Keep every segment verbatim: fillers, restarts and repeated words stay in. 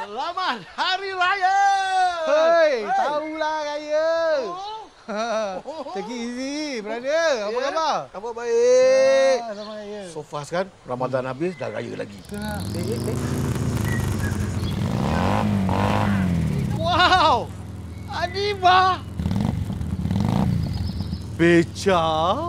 Selamat Hari Raya! Hei, tahulah raya. Oh. Take it easy, brother. Apa Yeah. khabar? Khabar baik. Ah, selamat raya. So fast kan, Ramadan habis, dah raya lagi. Tengah. Eh, eh, eh. Wow! Adiba! Beca?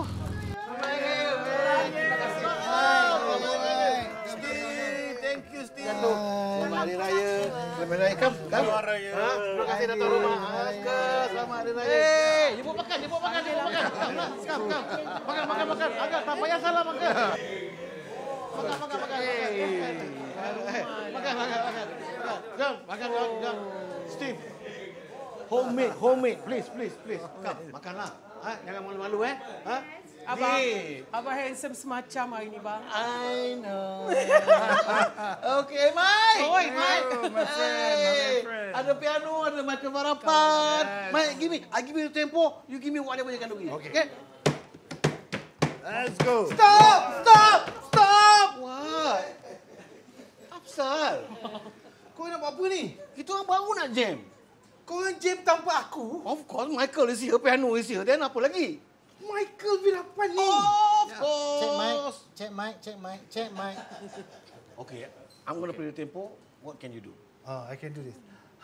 Thank you, Steve. Selamat Hari Raya. Selamat Hari Raya. Kam, kam. Selamat Raya. Ha? Terima kasih datang rumah. Selamat Hari Raya. Eh, jemput makan, jemput makan, jemput makan. Kam, kam, kam. Makan, makan, makan. Agak tak payah salah makan. Makan, makan, makan. Makan, makan, makan. Jom, makan, jom, jom. Steve. Homemade, homemade. Please, please, please. Kam, makanlah. Ha? Jangan malu-malu, eh. Ha? Abang, Ni. abang handsome semacam hari ni, bang. I know. Okay, Mike. Oi, Mike. my friend, my friend. Ada piano, ada macam harapan. Mike, give me. I give you the tempo. You give me whatever you can do. Okay. okay? Let's go. Stop! Stop! Stop! What? Apsal? Kau nak buat apa ni? Kita orang baru nak jam. Kau orang jam tanpa aku? Of course, Michael is here, piano is here. Then apa lagi? Michael Virapan ni. Of Check course. mic, check mic, check mic, check mic. Okay, I'm going to play the tempo. What can you do? Oh, I can do this.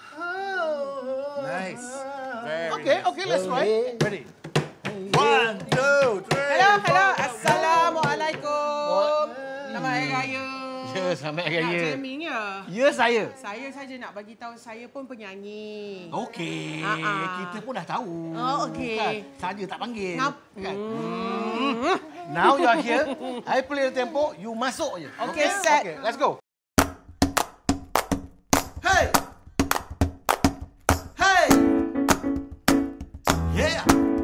Nice. Very Okay, nice. okay, let's try. Ready? One, two, three. Hello, hello. Assalamualaikum. Selamat Hari Raya. Ya, selamat Hari Nak Raya. jamming ya? Ya, saya. Saya saja nak bagi tahu saya pun penyanyi. Okey, Ah, ah. kita pun dah tahu. Oh, okey. Kan? Saja tak panggil. Ngap. Kan? Hmm. Now you are here. I play the tempo, you masuk je. Okey, set. Okay, let's go. Hey! Hey! Yeah!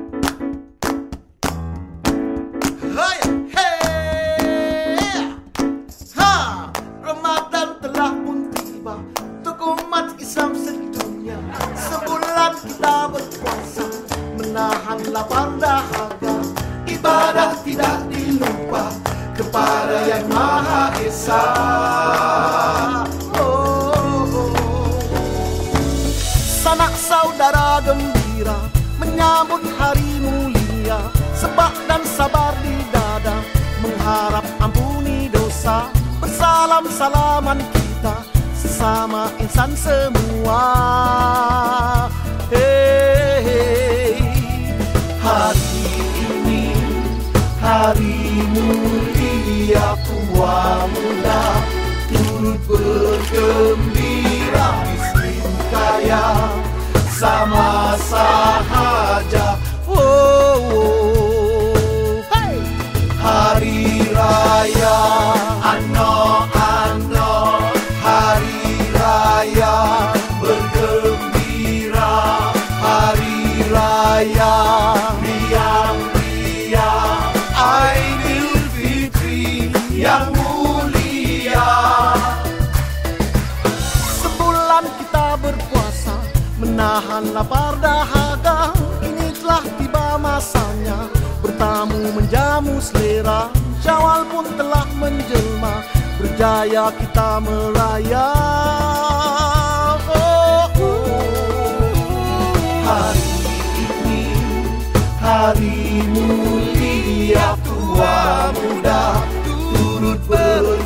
Hey! Hey! Ha! Ramadan telah pun tiba untuk umat Islam sedunia. Sebulan kita berpuasa, menahan lapar dahaga. Ibadah tidak dilupa kepada Yang Maha Esa. Oh, oh. Sanak saudara gembira menyambut hari mulia, sebab dan sabar di dada mengharap ampuni dosa. Bersalam-salaman kita sesama insan semua. Hey, hey. Hari ini hari mulia, tua muda turut bergembira, miskin kaya sama sahaja. Oh, oh. Hey. Hari Raya, ano ano, Hari Raya bergembira, Hari Raya riang riang, Aidil Fitri yang mulia. Sebulan kita berpuasa, menahan lapar dahaga. Kini telah tiba masanya bertamu menjamu selera. Syawal pun telah menjelma, berjaya kita meraya. Oh, oh. Hari ini hari mulia, tua muda turut ber